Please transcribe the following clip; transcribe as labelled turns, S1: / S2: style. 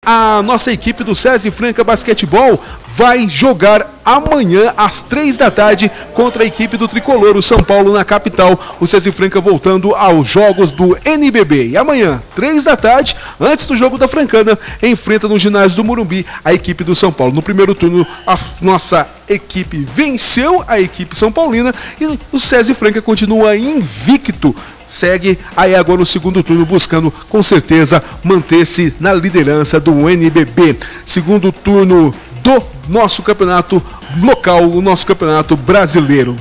S1: a nossa equipe do SESI Franca Basquetebol vai jogar amanhã às 3 da tarde contra a equipe do Tricolor, o São Paulo, na capital. O SESI Franca voltando aos jogos do NBB. E amanhã, 3 da tarde, antes do jogo da Francana, enfrenta no ginásio do Morumbi a equipe do São Paulo. No primeiro turno, a nossa equipe venceu a equipe São Paulina e o SESI Franca continua invicto. Segue aí agora o segundo turno, buscando com certeza manter-se na liderança do NBB. Segundo turno do nosso campeonato local, o nosso campeonato brasileiro.